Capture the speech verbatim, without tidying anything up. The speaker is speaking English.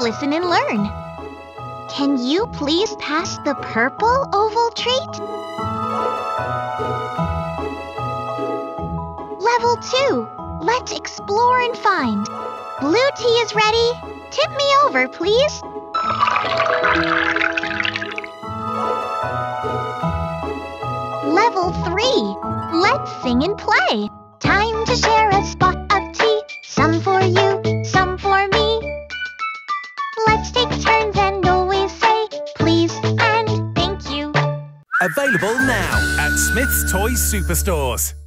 listen and learn. Can you please pass the purple oval treat? Level two. Let's explore and find. Blue tea is ready. Tip me over, please. Level three. Let's sing and play. Time to share a spot of tea. Some for you, some for me. Let's take turns and always say please and thank you. Available now at Smyths Toys Superstores.